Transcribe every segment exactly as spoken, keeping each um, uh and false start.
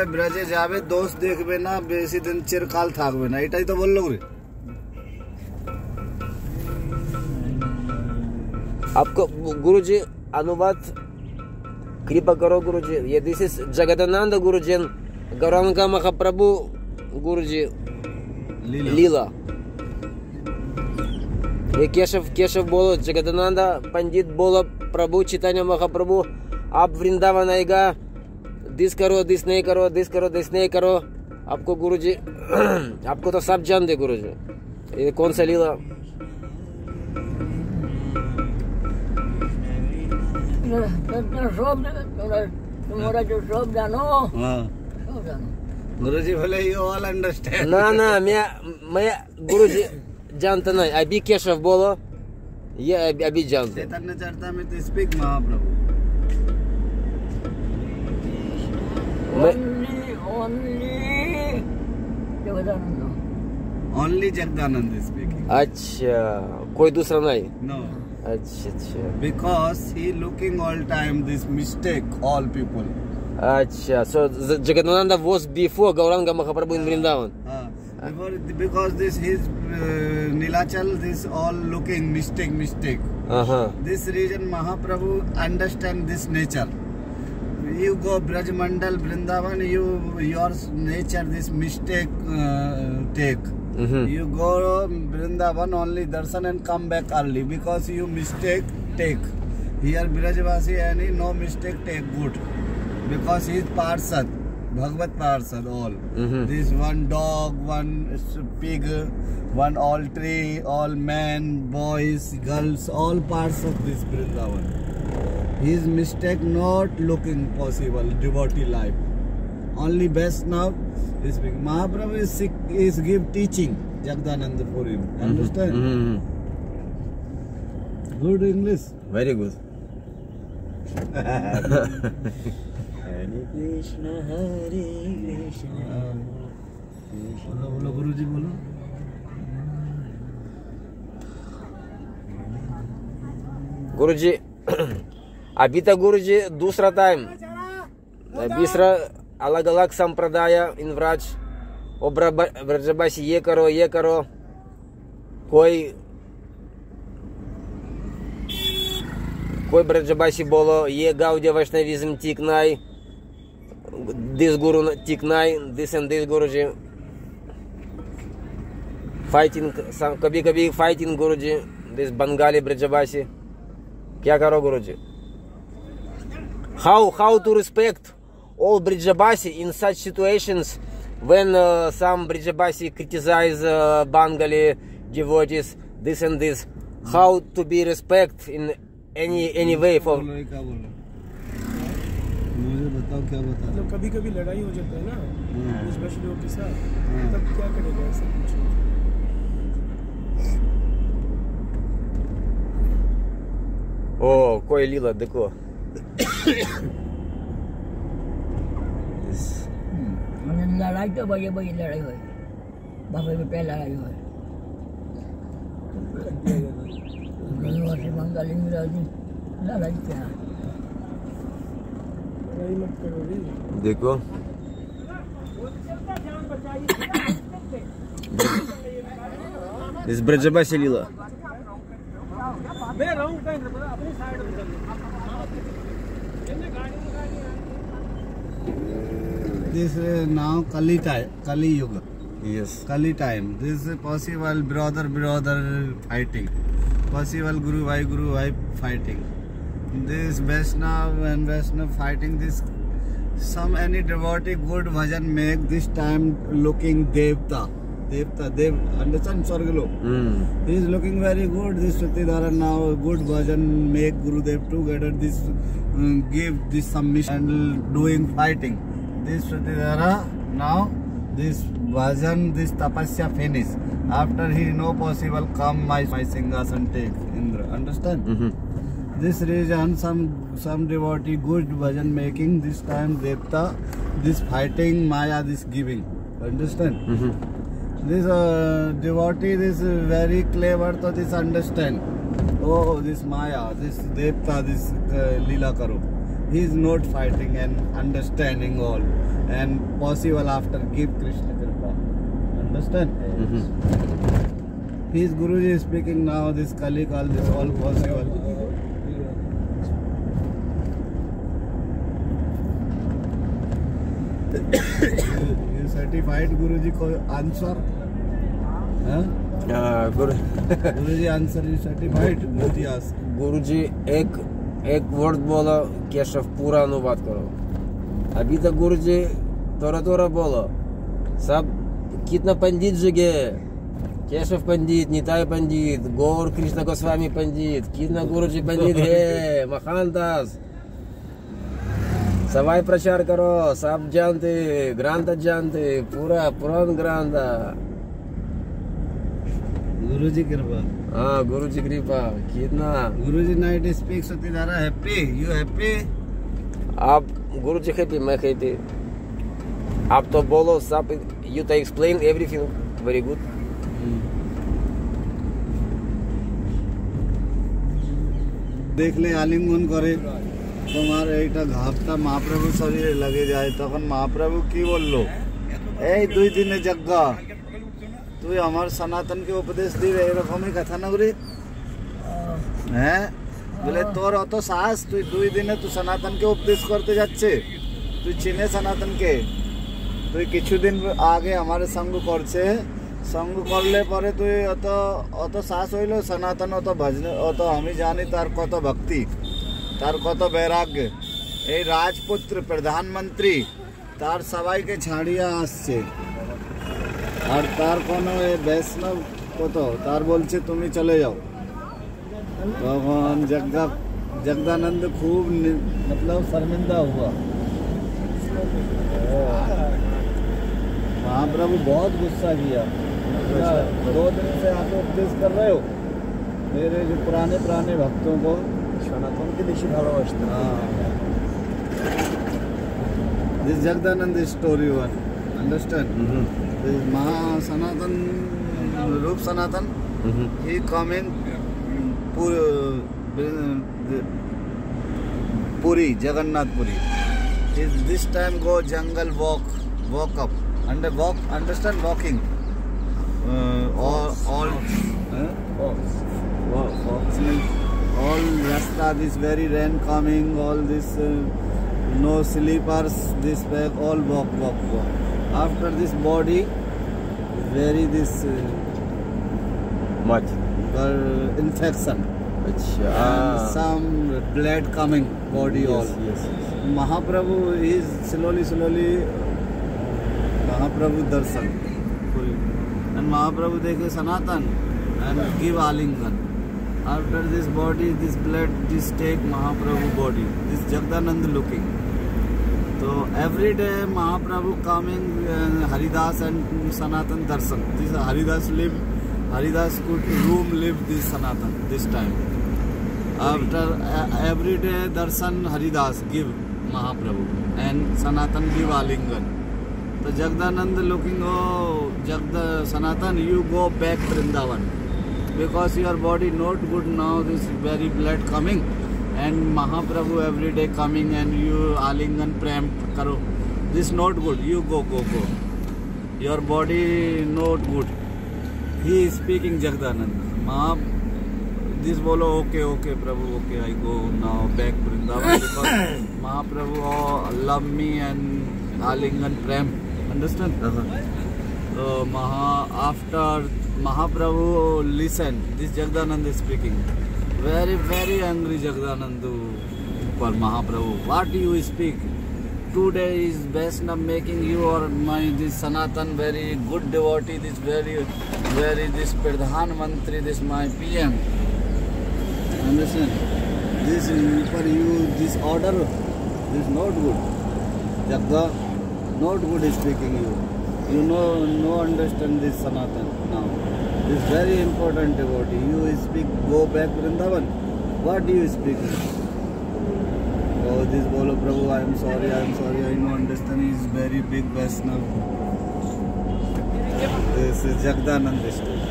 ব্রাজে যাবে দোষ দেখবে না, বেশি দিন চিরকাল থাকবে না, এটাই তো বললো রে। आपको गुरुजी अनुवाद कृपा करो गुरुजी। ये दिस इज जगदानंद गुरुजी, गौरांगा महाप्रभु गुरुजी लीला, लीला। ये केशव केशव बोलो, जगदानंद पंडित बोलो, प्रभु चैतन्य महाप्रभु आप वृंदावन आएगा, दिस करो दिस नहीं करो, दिस करो दिस नहीं करो। आपको गुरुजी आपको तो सब जानते गुरुजी, ये कौन सा लीला। तुम्हारा जो सब जानो, सब जानो गुरुजी बोले यू ऑल अंडरस्टैंड। ना ना मैं मैं गुरुजी जानता नहीं, अभी केशव बोलो, ये अभी, अभी जानते। Chaitanya Charitamrita speak Mahaprabhu. Only only Jagadananda, only Jagadananda speaking. अच्छा, कोई दूसरा नहीं? नो। अच्छा अच्छा, because he looking all time this mistake all people. अच्छा, so Jagadananda was before Gauranga Mahaprabhu in Vrindavan. Uh, because, because this his uh, Nilachal, this all looking mistake mistake. Uh-huh. This reason Mahaprabhu understand this nature. You go Braj Mandal Vrindavan, you your nature this mistake uh, take. Mm-hmm. You go Vrindavan only darshan and come back early because you mistake take. Here Brajvasi any no mistake take good because he is Parsad, Bhagavad Parsad all. Mm-hmm. This one dog, one pig, one all tree, all men, boys, girls, all parts of this Vrindavan. His mistake not looking possible devotee life. Only best now is big. Mahaprabhu is sick, is give teaching Jagdananda for him. Understand? Mm-hmm. Good English. Very good. Hare Krishna, Hare Krishna. बोलो बोलो गुरुजी बोलो। गुरुजी अभी तक गुरुजी दूसरा time दूसरा अलग अलग संप्रदाय इन व्रज, ब्रजबासी ये करो ये करो, कोई कोई ब्रजबासी बोलो ये गाउडिया वैष्णविज्म ठीक नहीं, दिस गुरु ठीक नहीं, this and this guruji fighting, कभी कभी फाइटिंग गुरुजी, दिस बंगाली ब्रजबासी। क्या करो गुरुजी? How how to respect all Brijabasi in such situations when uh, some Brijabasi criticize uh, Bengali devotees, this and this. How to be respect in any any way for? बोलो क्या बोलो? मुझे बताओ क्या बता? मतलब कभी कभी लड़ाई हो जाता है ना स्पेशली लोगों के साथ, तब क्या करेगा ऐसा कुछ? ओ कोई लीला देखो। लड़ाई तो बड़ी बड़ी लड़ाई हुई, बाबा के पहले लड़ाई हुई, बंगाली मिराजी लड़ाई क्या? लड़ाई मत करो रे। देखो इस ब्रजबासी लीला। मैं रहूं कहीं अपनी साइड में चल। This is now Kali time, Kali Yuga. Yes. Kali time. This is possible brother brother fighting, possible Guru Vai Guru Vai fighting. This Vaishnav and Vaishnav fighting. This some any devotee good bhajan make this time looking Devta. Devta, Dev, understand Sargalo? Mm. He is looking very good. This Shatidhara now good bhajan make Gurudev together. This um, give this submission and doing fighting. This Shatidhara now this bhajan, this tapasya finish. After he no possible come my my Singhasan take Indra. Understand? Mm-hmm. This reason some some devotee good bhajan making this time Devta, this fighting Maya, this giving. Understand? Mm-hmm. This uh, devotee is very clever to this understand. Oh, this Maya, this Devta, this uh, Leela Karo. he is not fighting and understanding all and possible after give Krishna Kripa. Understand? Mm-hmm. His Guruji is speaking now, this Kali Kal, this all possible. You certified Guruji ko answer? Huh? Uh, Guru Guruji answer is certified. Guruji ask. गुरुजी एक एक word बोलो, केशव पूरा अनुवाद करो. अभी तक गुरुजी थोड़ा थोड़ा बोलो. सब कितना पंडित जगह, केशव पंडित, निताय पंडित, गौर कृष्ण गोस्वामी पंडित, कितना गुरुजी पंडित है, महानदास. सवाई प्रचार करो, सब जानते, ग्रंथ जानते, पूरा पुरान ग्रंथ. Guruji Kripa. हाँ गुरुजी कृपा. कितना Guruji night speaks Satidara happy. You happy? आप गुरुजी हैप्पी, मैं हैप्पी. आप तो बोलो सब. You to explain everything very good. দেখলে আলিঙ্গন করে তোমার এইটা ঘাপটা মহাপ্রভু শরীরে লাগে যায়, তখন মহাপ্রভু কি বললো, এই দুই দিনে যজ্ঞ তুই আমার সনাতনকে উপদেশ দিবে, এরকমই কথা না করি? হ্যাঁ, বলে তোর অত সাহস, তুই দুই দিনে তুই সনাতনকে উপদেশ করতে যাচ্ছে? তুই চিনে সনাতনকে? তুই কিছুদিন আগে আমার সঙ্গ করছে, সঙ্গ করলে পরে তুই অত অত সাহস হইল? সনাতন অত ভজন, অত আমি জানি তার কত ভক্তি, তার কত বৈরাগ্য. এই রাজপুত্র প্রধানমন্ত্রী তার সবাইকে ছাড়িয়ে আসছে, আর তার কোনো বৈষ্ণব কত, তার বলছে তুমি চলে যাও. তখন জগদা जगदानंद खूब मतलब शर्मिंदा हुआ. महाप्रभु बहुत गुस्सा किया. दो दिन से आप उपदेश कर रहे हो मेरे जो पुराने पुराने भक्तों को, सनातन के बेशी ভালোবাসতে. This Jagdanand story one, understand? Mm-hmm. This Maha Sanatan, Rup Sanatan, Mm-hmm. he come in Puri, Jagannath Puri. Is this time go jungle walk, walk up, and walk, understand walking. Uh, all, all, uh, walks, walk, walks means all rasta. This very rain coming, all this uh, no sleepers, this bag, all walk, walk, walk. After this body, very this uh, Much. uh, infection. अच्छा. And some blood coming body all. Yes, yes, yes. Mahaprabhu is slowly slowly Mahaprabhu darshan, and Mahaprabhu dekhe Sanatan and give Alingan. After this body, this blood, this take Mahaprabhu body, this Jagdanand looking. So every day Mahaprabhu coming uh, Haridas and Sanatan darshan. This Haridas live, Haridas could room live this Sanatan this time. After uh, every day darshan Haridas give Mahaprabhu and Sanatan give Alingan. So Jagdanand looking, oh Jagda Sanatan, you go back Vrindavan because your body not good now. This very blood coming and Mahaprabhu every day coming and you Alingan prem karo. This not good. You go go go. Your body not good. He is speaking Jagdanand. Maha this bolo okay okay Prabhu okay I go now back Vrindavan because Mahaprabhu oh, love me and Alingan prem. Understand? Uh-huh. So Maha after Mahaprabhu listen, this Jagdanand is speaking. Very very angry Jagdanand for Mahaprabhu. What you speak? Today is Vaishnava making you or my this Sanatan very good devotee. This very very this Pradhan Mantri, this my P M. Understand? This for you this order is not good. Jagda not good is speaking you. You know no understand this Sanatan now. This very important devotee. You speak go back Vrindavan. What do you speak? Oh this bolo Prabhu I am sorry I am sorry I don't understand. He is very big Vaishnava. This is Jagdanand story.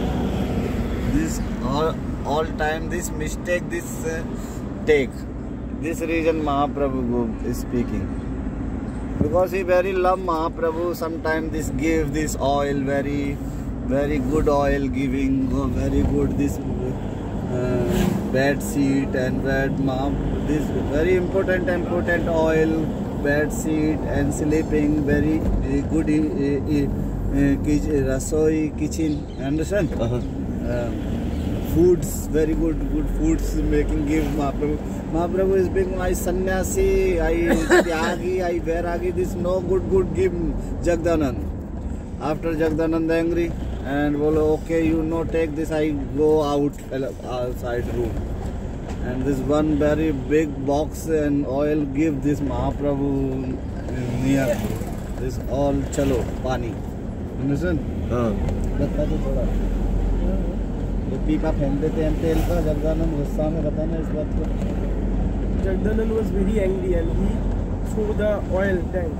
This all all time this mistake this uh, take this reason Mahaprabhu is speaking. Because he very love Mahaprabhu. Sometimes this give this oil, very, very good oil giving, very good this uh, bed sheet and bed Mah, this very important important oil, bed sheet and sleeping, very uh, good uh, uh, rasoi kitchen. Understand? Uh-huh. Uh, foods, very good, good foods making give Mahaprabhu. Mahaprabhu is being my sannyasi, I tyagi, I vairagi. This no good, good give Jagdanand. After Jagdanand angry and bolo, okay, you no take this, I go out outside room. And this one very big box and oil give this Mahaprabhu near. This all chalo, pani. Understand? Uh. बता दो थोड़ा ये पीपा फेंक देते हैं तेल का जगदानंद गुस्सा में बताना इस बात को Jagdanand was very angry and he threw the oil tank.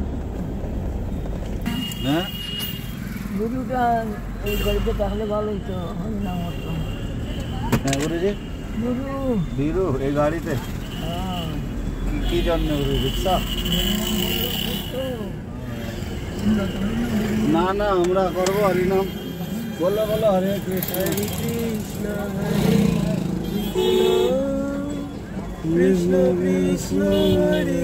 हाँ गुरु का एक घर के पहले वाले तो हम ना होता हाँ गुरु जी गुरु बीरू ये गाड़ी पे हाँ की की जानने गुरु रिक्शा ना ना हमरा करबो हरि नाम बोलो बोलो हरे Krishna Hare Krishna, Hare Krishna, Krishna Krishna,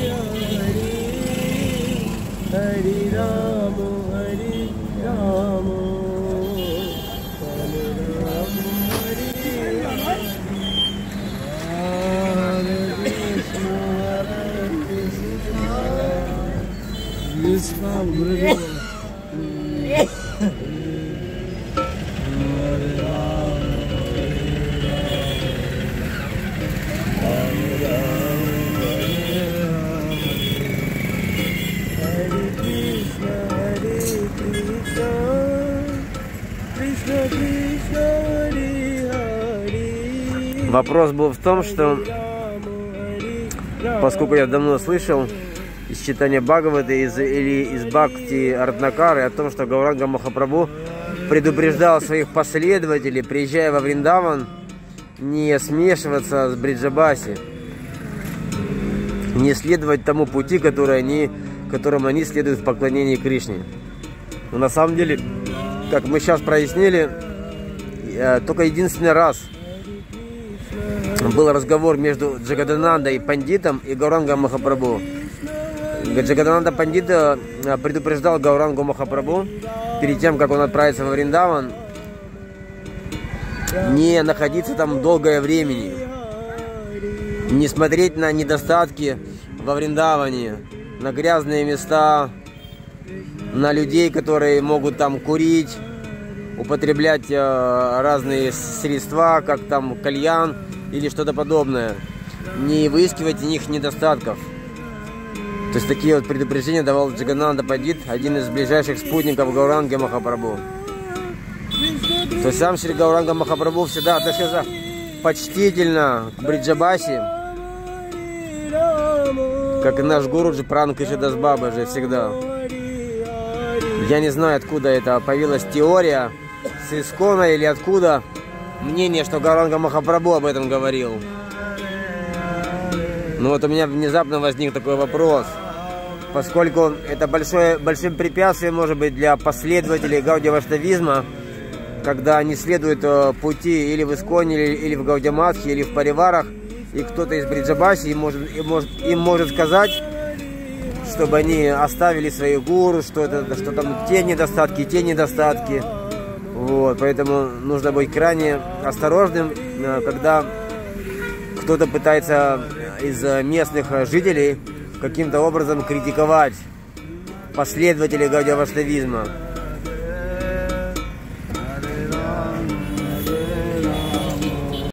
Hare Hare, Hare Rama, Hare Rama, Rama Rama, Hare Hare. Hare Krishna Hare Krishna Krishna गुरु जी Вопрос был в том, что поскольку я давно слышал из читания Бхагавата из, или из Бхакти Ратнакары о том, что Гауранга Махапрабху предупреждал своих последователей, приезжая во Вриндаван, не смешиваться с Бриджабаси, не следовать тому пути, который они, которым они следуют в поклонении Кришне. Но на самом деле, как мы сейчас прояснили, только единственный раз был разговор между Джагаданандой Пандитом и Гаурангом Махапрабху. Джагадананда Пандит предупреждал Гаурангу Махапрабху перед тем, как он отправится во Вриндаван, не находиться там долгое времени, не смотреть на недостатки во Вриндаване, на грязные места, на людей, которые могут там курить, употреблять разные средства, как там кальян или что-то подобное, не выискивать в них недостатков. То есть такие вот предупреждения давал Джагананда Пандит, один из ближайших спутников Гауранги Махапрабху. То есть сам Шри Гауранга Махапрабху всегда относился почтительно к Бриджабаси, как и наш Гуруджи Пран Кришнадас Бабаджи всегда. Я не знаю, откуда это появилась теория, с Искона или откуда мнение, что Гауранга Махапрабху об этом говорил. Но вот у меня внезапно возник такой вопрос. Поскольку это большое, большим препятствием может быть для последователей гаудия-вайшнавизма, когда они следуют пути или в Исконе, или, или в Гаудия-матхе, или в Париварах, и кто-то из Бриджабаси им может, им, может, им может сказать, чтобы они оставили свои гуру, что, это, что там те недостатки, те недостатки. Вот, поэтому нужно быть крайне осторожным, когда кто-то пытается из местных жителей каким-то образом критиковать последователей гаудия-вайшнавизма.